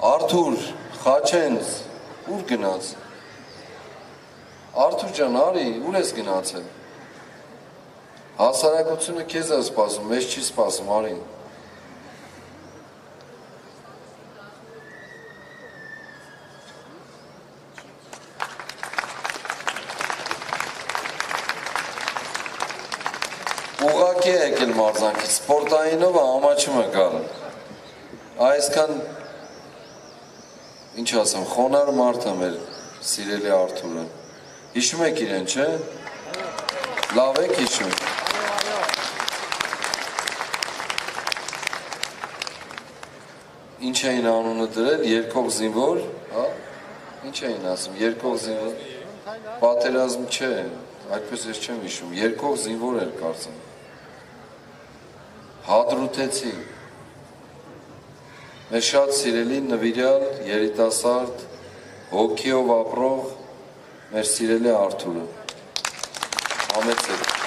Արթուր, Խաչենց, ուր գնաց։ Արթուր ջան, արի, ուր ես գնացել։ Հասարակությունը քեզ է սպասում, մեզ չի սպասում, արի։ Ուղղակի է եկել մարզանքից, սպորտայինով ամաչում է գալը։ Այսքան, ինչ ասեմ, խոնար մարդ է մեր սիրելի Արթուրը։ Հիշում եք իրեն, չէ՞։ Լավ եք հիշում։ Ինչ էին անունը դրել, երկող զինվոր, հա։ Ինչ էին ասում, երկող զինվոր։ Պատերազմ չէ, այդպես ես չեմ հիշում, երկող զինվոր էր կարծեմ։ Հադրութեցի։ Մեր շատ սիրելի նվիրյալ, երիտասարդ, հոգիով ապրող մեր սիրելի Արթուրը։ Համեցեք։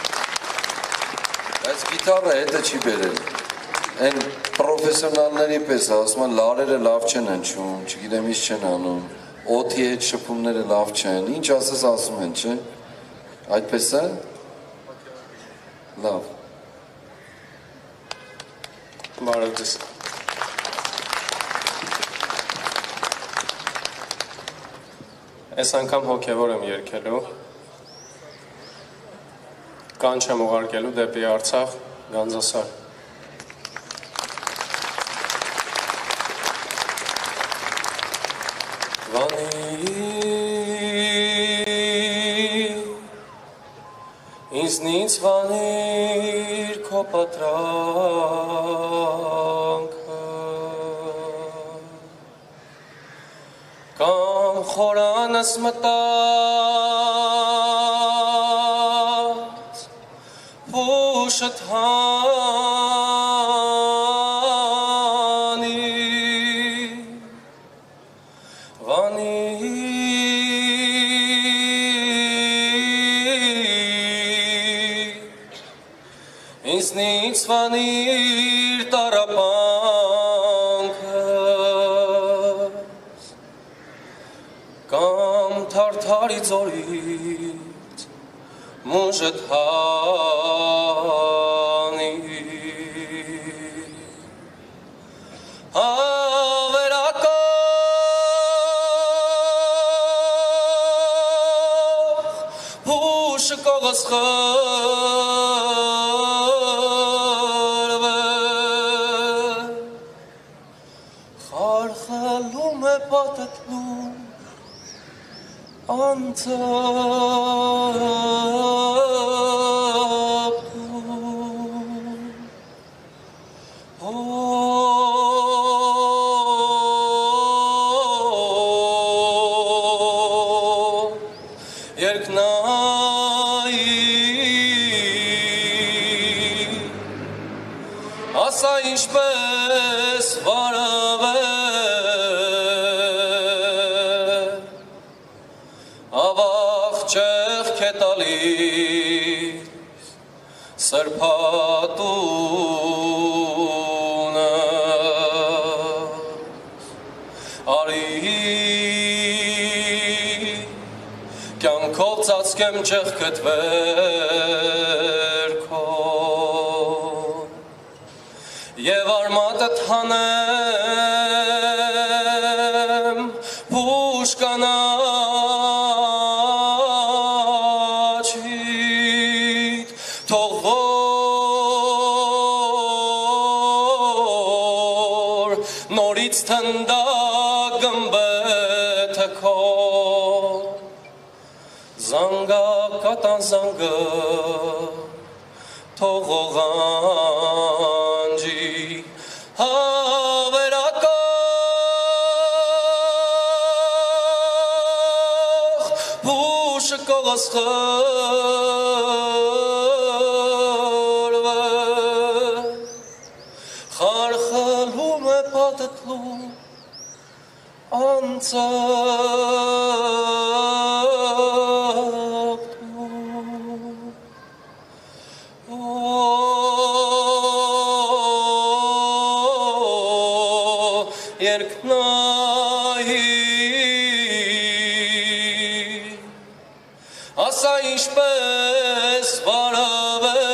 Այս գիտարը հետը չի բերել։ Այն պրոֆեսիոնալների պես ասում են լարերը լավ չեն հնչում, չգիտեմ ինչ չեն անում, օդի հետ շփումները լավ չեն, ինչ ասես ասում են, չէ՞։ Այդպես է։ Լավ։ Բարև ձեզ։ Այս անգամ հոգևոր եմ երգելու, կանչ եմ ուղարկելու դեպի Արցախ, Գանձասար։ Ինձնից վանիր քո պատրանքը կամ խորանս մտած փուշդ հանի Ինձնից վանիր տառապանքս կամ թարթարի ձորից մուժդ հանի հավերակող հուշը կողս խարխալում է պատտնում անցապտում երկնայի ասա ինչպես վարավե Ketaliz sırpatuna Ari Kyankov tsaskem çek ketverko Yev armadet hanem Pushkana Նորից թնդագն բեթքո Զանգա կատան զանգը թողողանջի հավերակող բուշը կողս խրվը խարխալում է պատտլում անցապտում երկնայի ասա ինչպես վարավե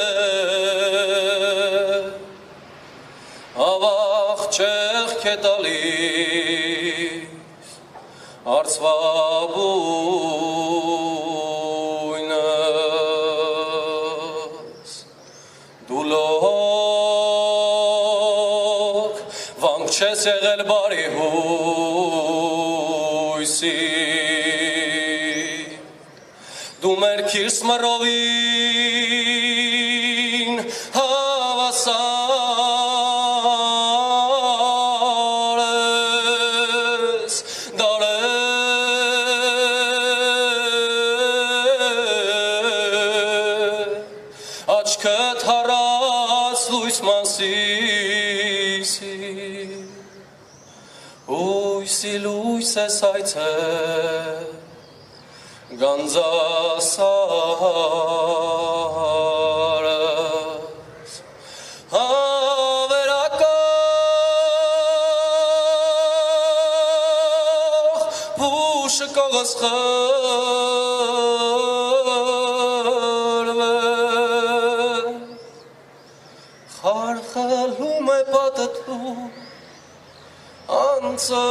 ավաղ չեղք է տալիս արծվաբույնս դու լոք վանք չես եղել բարի հույսի դու մեր քիրս մռովին հավասար ես դարեր աչքդ հառած լույս մասիսի հույսի լույս ես այցել Գանձասարս հավերակախ փուշը կողս խրվե խարխալում է պատտու անցը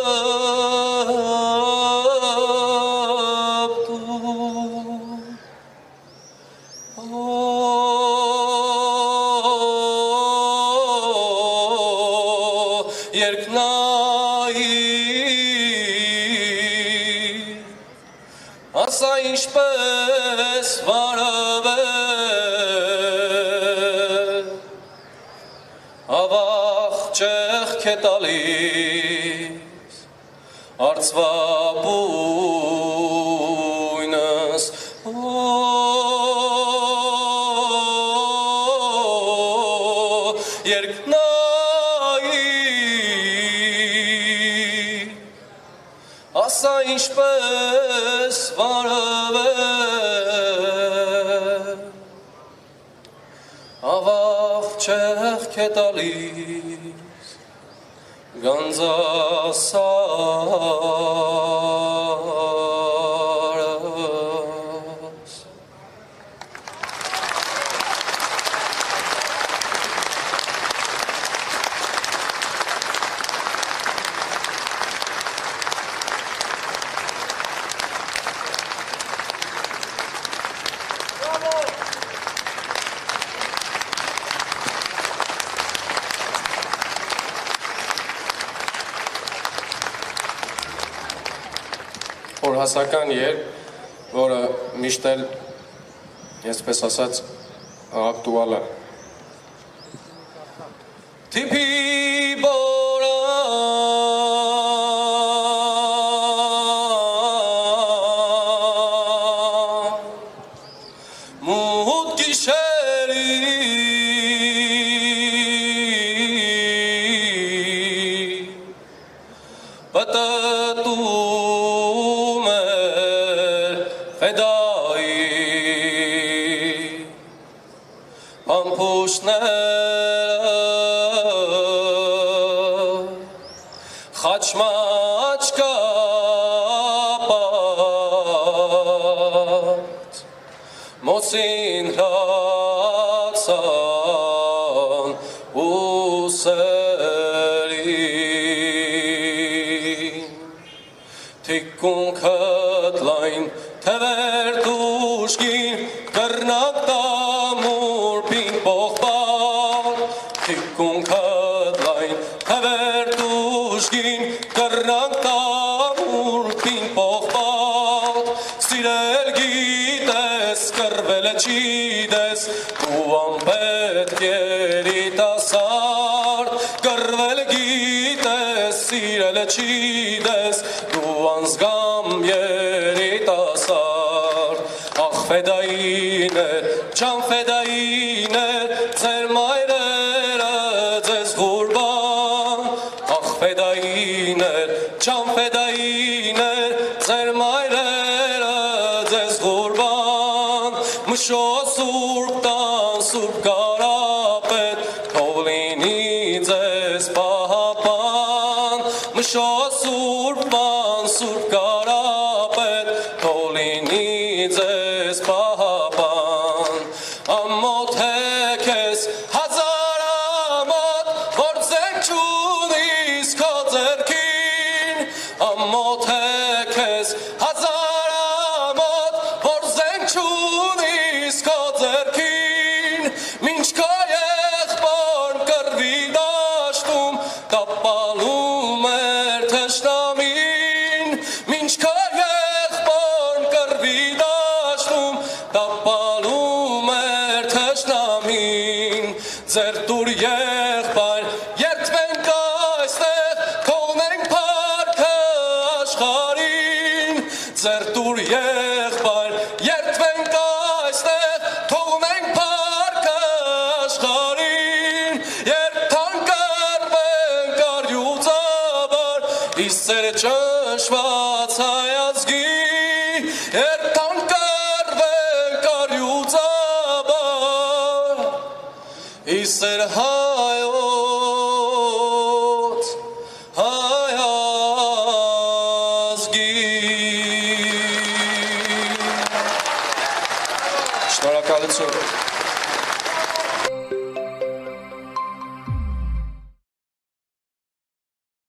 Ասա ինչպես վարավե ավաղ չեղք է տալիս արծվաբույնս երկնայի ասա ինչպես վարավե ավաղ չեղք է տալիս Գանձասարս Օրհասական երգ, որը միշտ էլ, այսպես ասած, ակտուալ է։ Թիփի բորան մութ գիշերի պատտում Fedai Ampushner Khachmachkapat Mosin Latsan Useri Tikkun Katlain Tever Tushkin Karnak Tamur Pink Bokhbar Tikkun Katlain Tever Tushkin Karnak Tamur Pink Bokhbar Sirel Gites Karvel Chides Tuam Pet Geritasar Karvel Gites Sirel Chides Tuans Gam Yeritasar Ach Fedaiներ, Չան Fedaiներ, Ձեր մայրերը ձեզ ղուրբան Ach Fedaiներ, Չան Fedaiներ, Ձեր մայրերը ձեզ ղուրբան Մշո սուրբ տան, սուրբ կարապետ, թող լինի ձեզ պահապան մշո սուրբան սուրբ կարապետ թոլինի ձեզ պահապան ամոթ հեք ես հազար ամոթ որ ձենք չունիս քո ձեռքին ամոթ հեք ես հազար ամոթ որ ձենք չունիս քո ձեռքին մինչ քո եղբոր կռվի դաշտում տապալում էր թշնամին մինչ քո եղբոր կռվի դաշտում տապալում էր թշնամին ձեր դուր եղբայր երդվենք այստեղ թողնենք փառքը աշխարհին ձեր դուր եղբայր երդվենք այստեղ թողնենք փառքը աշխարհին երթան կռվենք արյուծաբար իսեր ճնշված հայազգի երթան կռվենք արյուծաբար իսեր հայոց հայազգի Շնորհակալություն